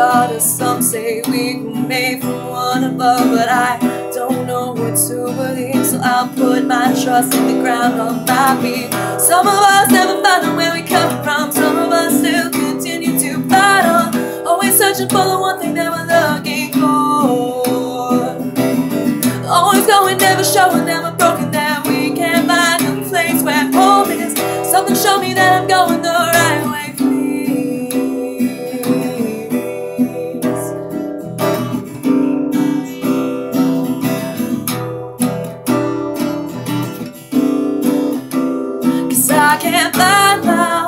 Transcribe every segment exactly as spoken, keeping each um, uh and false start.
stardust. Some say we were made from one above, but I don't know what to believe, so I'll put my trust in the ground on my feet. Some of us never found out where we come from. Some of us still continue to fight on, always searching for the one thing that we're looking for. Always going, never showing, never broken, that we can't find a place where home is. Something show me that I'm going the right way, please. 'Cause I can't find my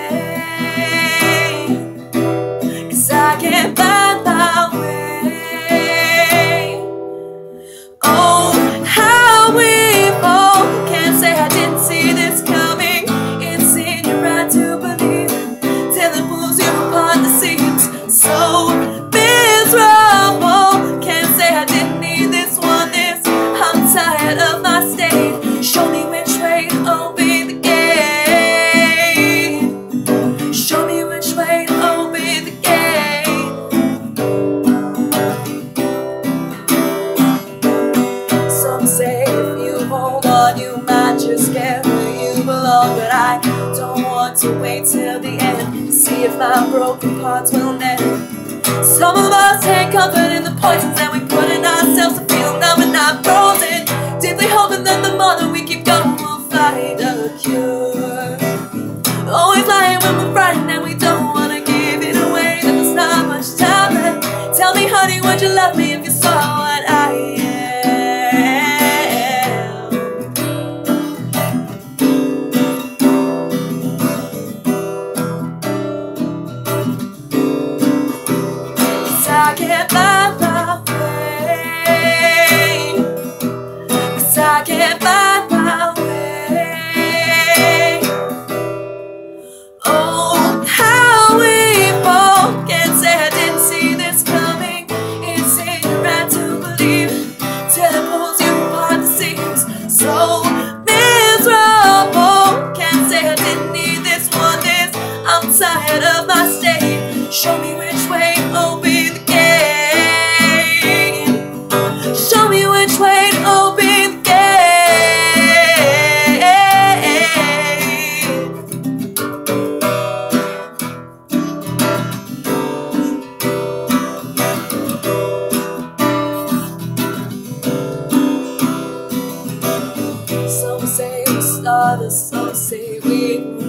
way. 'Cause I can't find my way. Oh, how we fall. Can't say I didn't see this coming. It's in your right to believe till it pulls you apart. The seams so miserable. Can't say I didn't need this one. This I'm tired of my state. Show me which way to open the gate. Show me which way to open the gate. Some say if you hold on, you might just get where you belong, but I don't want to wait till the end to see if my broken parts will mend. Some of us take comfort in the poisons that we put in ourselves to feel numb and not frozen, deeply hoping that the more that we keep going, we'll find a cure. Always lying when we're frightened and we don't want to give it away, that there's not much time left. Tell me, honey, would you love me if you saw what I am? I can't find my way. 'Cause I can't find my way. Oh, how we fall. Can't say I didn't see this coming. It's in your right to believe till it pulls you apart. The seams so miserable. Can't say I didn't need this one. This I'm tired of my state. Show me which way to open the gate. Show me which way to open the gate. Some say we stardust, some say we